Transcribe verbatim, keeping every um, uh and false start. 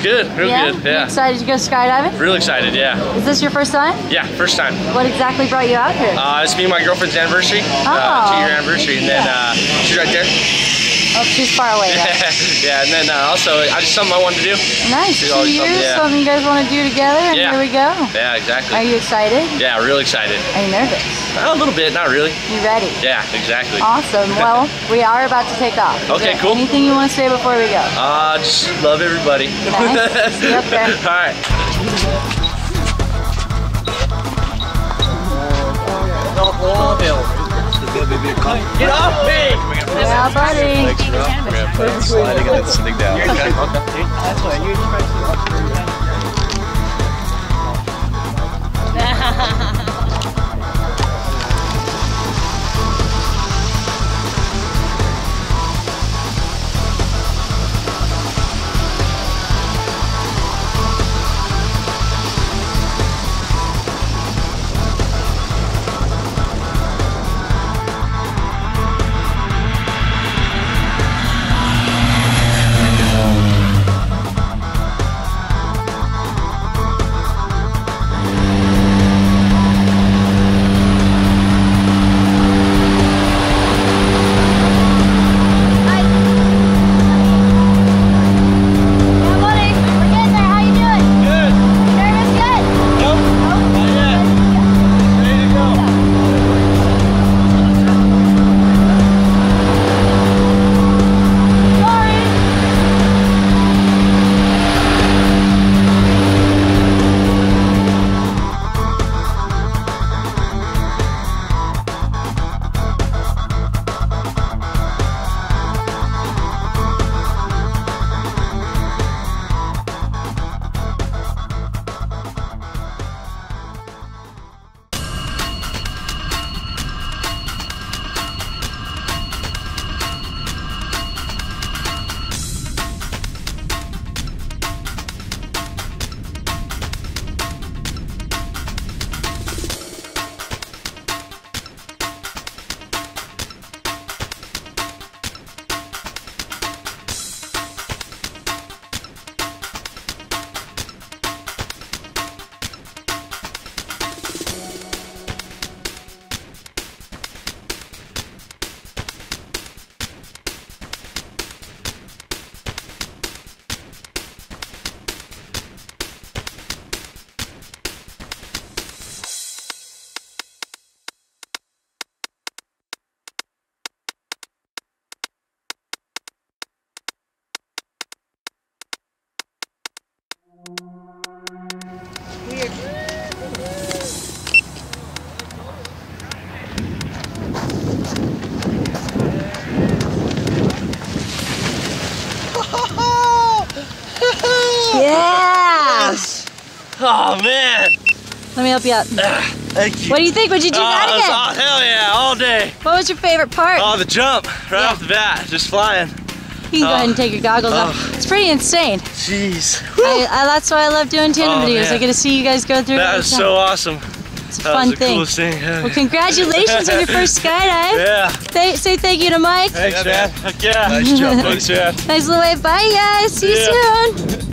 good, real yeah? good. Yeah. You excited to go skydiving? Real excited, yeah. Is this your first time? Yeah, first time. What exactly brought you out here? Uh, it's me and my girlfriend's anniversary, oh. uh, two year anniversary, and then uh, she's right there. Oh, she's far away. Right? Yeah, and then uh, also, I just something I wanted to do. Nice. She's Two years, something, yeah. something you guys want to do together, and Yeah. here we go. Yeah, exactly. Are you excited? Yeah, real excited. Are you nervous? A little bit, not really. You ready? Yeah, exactly. Awesome. Well, we are about to take off. Is Okay, there cool. Anything you want to say before we go? Uh, just love everybody. Nice. See you up there. All right. Get off me! Yeah, buddy. We're sliding and then sitting down. That's why you Yeah! Yes. Oh man! Let me help you out. Ah, thank you. What do you think? Would you do oh, that again? Oh, hell yeah, all day. What was your favorite part? Oh, the jump, right Yeah. off the bat, just flying. You can go oh. ahead and take your goggles Oh. off. It's pretty insane. Jeez. I, I, that's why I love doing tandem Oh, videos. man. I get to see you guys go through That it. was so awesome. It's a That fun was the thing. coolest thing. Well, congratulations on your first skydive. Yeah. Say, say thank you to Mike. Thanks, man. Heck yeah. Nice job, buddy. Thanks, man. Nice little wave. Bye, guys. See you Yeah. soon.